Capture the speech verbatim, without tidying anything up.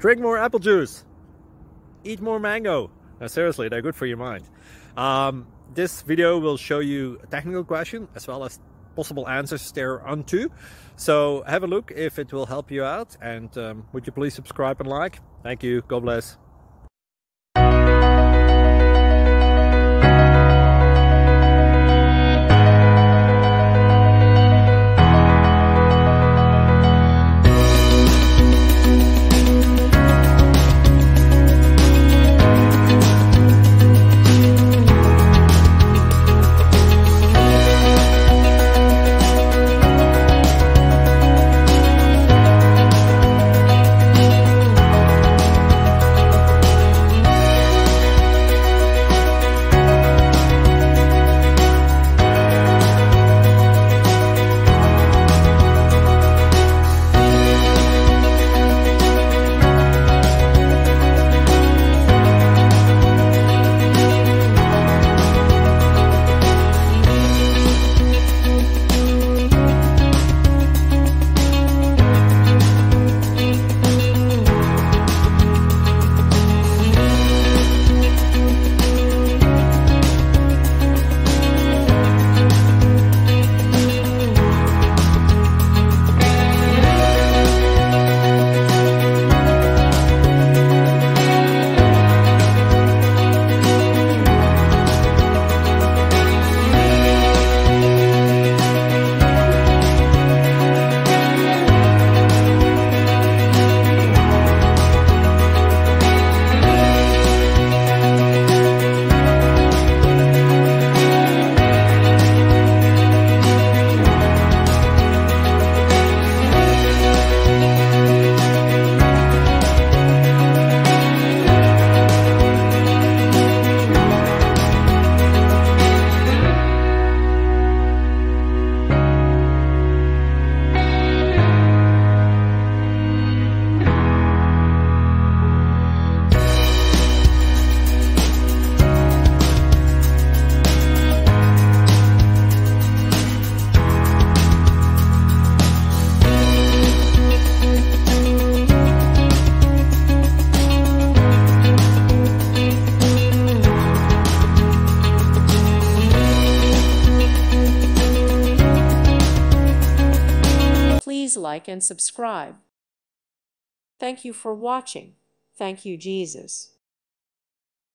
Drink more apple juice. Eat more mango. No, seriously, they're good for your mind. Um, this video will show you a technical question as well as possible answers thereunto. So have a look if it will help you out, and um, would you please subscribe and like? Thank you. God bless. Please like and subscribe. Thank you for watching. Thank you, Jesus.